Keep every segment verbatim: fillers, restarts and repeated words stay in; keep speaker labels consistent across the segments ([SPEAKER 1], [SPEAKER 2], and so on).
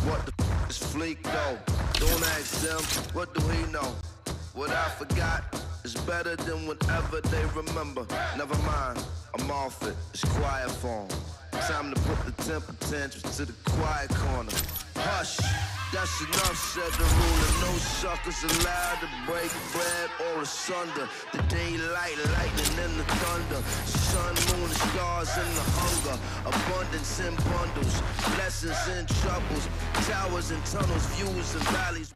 [SPEAKER 1] What the f is Fleek though? Don't ask them, what do he know? What I forgot is better than whatever they remember. Never mind, I'm off it, it's quiet form. Time to put the temper tantrums to the quiet corner. Hush, that's enough, said the ruler. No suckers allowed to break bread or asunder. The daylight, lightning and the thunder. Sun, moon, stars and the hunger. Abundance in bundles, blessings in troubles. Towers and tunnels, views and valleys.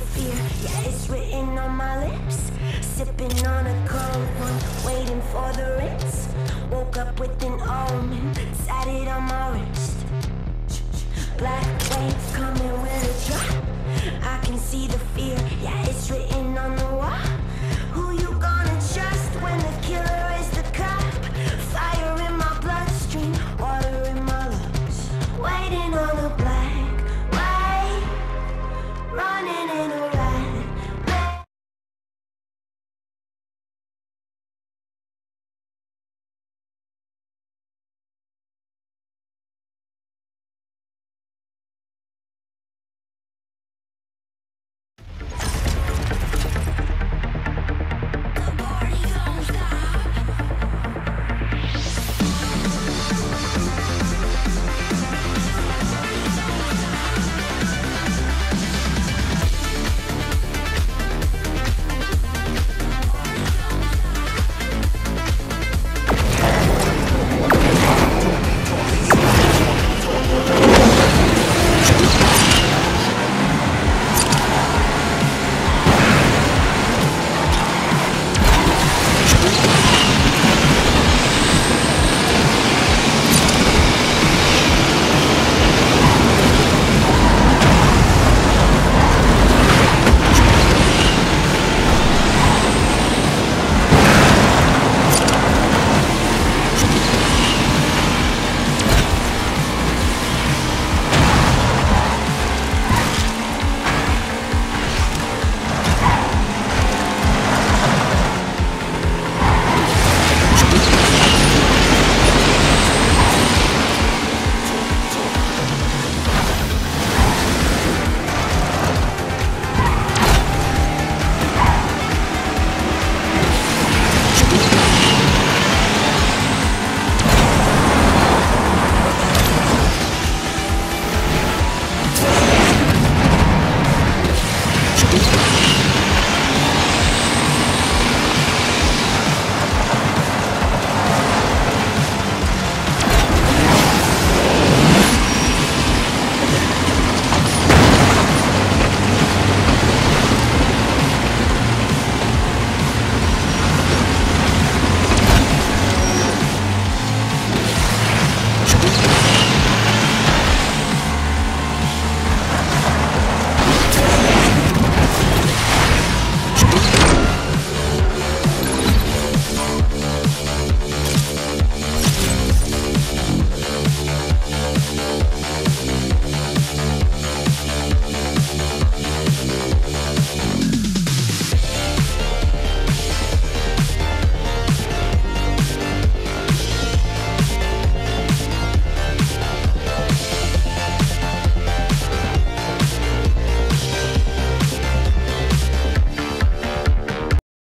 [SPEAKER 2] fear, yeah, it's written on my lips. Sipping on a cold one, waiting for the rinse. Woke up with an omen, tatted on my wrist. Black waves coming with a drop. I can see the